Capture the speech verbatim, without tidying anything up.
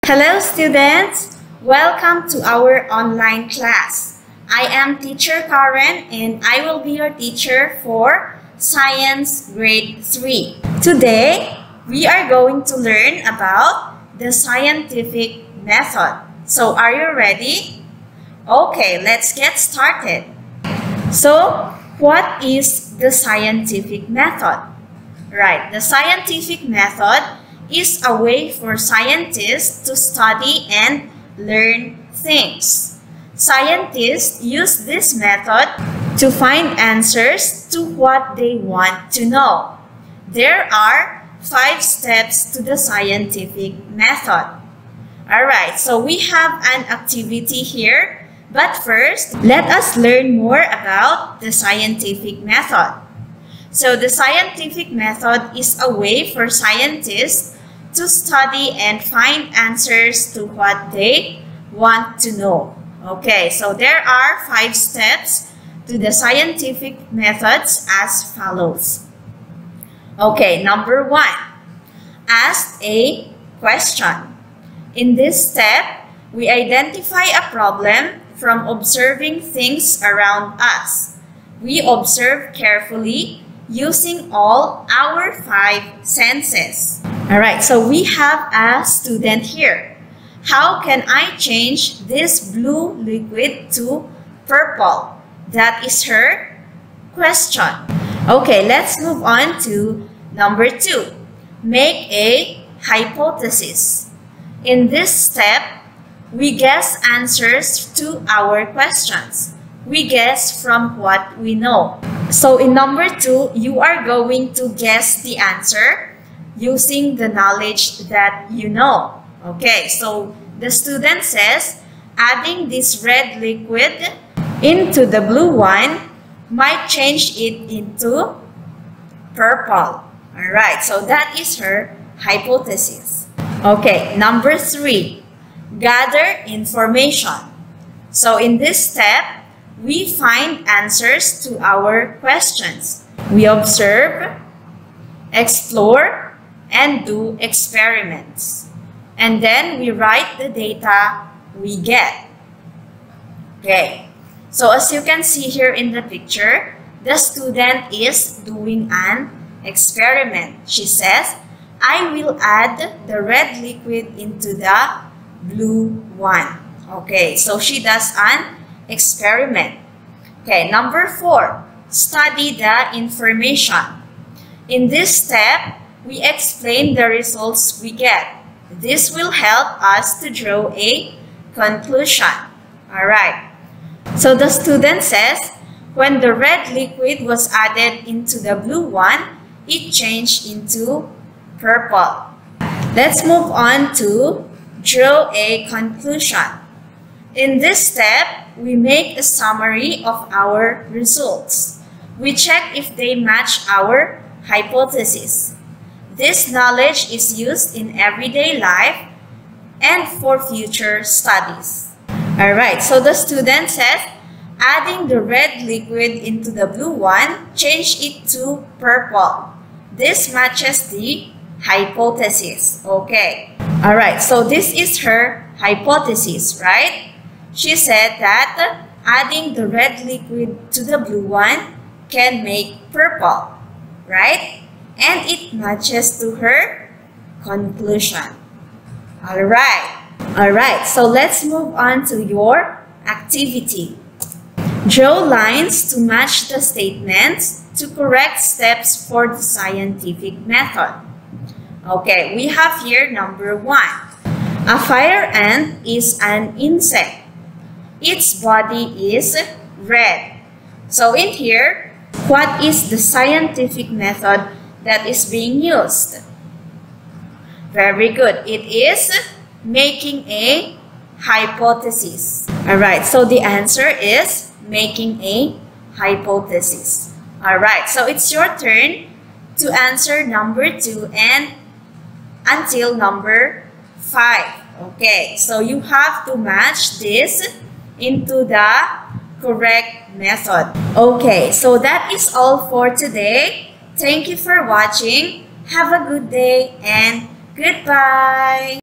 Hello students! Welcome to our online class. I am teacher Karen and I will be your teacher for Science Grade three. Today, we are going to learn about the scientific method. So, are you ready? Okay, let's get started. So, what is the scientific method? Right, the scientific method is a way for scientists to study and learn things. Scientists use this method to find answers to what they want to know. There are five steps to the scientific method. Alright, so we have an activity here, but first, let us learn more about the scientific method. So the scientific method is a way for scientists to study and find answers to what they want to know. Okay, so there are five steps to the scientific methods as follows. Okay, number one, ask a question. In this step, we identify a problem from observing things around us. We observe carefully using all our five senses. Alright, so we have a student here. How can I change this blue liquid to purple? That is her question. Okay, let's move on to number two. Make a hypothesis. In this step, we guess answers to our questions. We guess from what we know. So in number two, you are going to guess the answer using the knowledge that you know. Okay, so the student says, adding this red liquid into the blue one might change it into purple. Alright, so that is her hypothesis. Okay, number three, gather information. So in this step, we find answers to our questions. We observe, explore, and do experiments. And then we write the data we get. Okay, so as you can see here in the picture, the student is doing an experiment. She says, I will add the red liquid into the blue one. Okay, so she does an experiment. Okay, number four, study the information. In this step, we explain the results we get. This will help us to draw a conclusion. Alright, so the student says, when the red liquid was added into the blue one, it changed into purple. Let's move on to draw a conclusion. In this step, we make a summary of our results. We check if they match our hypothesis. This knowledge is used in everyday life and for future studies. Alright, so the student says, adding the red liquid into the blue one, change it to purple. This matches the hypothesis. Okay. Alright, so this is her hypothesis, right? She said that adding the red liquid to the blue one can make purple, right? And it matches to her conclusion. Alright. Alright, so let's move on to your activity. Draw lines to match the statements to correct steps for the scientific method. Okay, we have here number one. A fire ant is an insect. Its body is red. So in here, what is the scientific method that is being used? Very good. It is making a hypothesis. Alright, so the answer is making a hypothesis. Alright, so it's your turn to answer number two and until number five. Okay, so you have to match this into the correct method. Okay, so that is all for today. Thank you for watching. Have a good day and goodbye.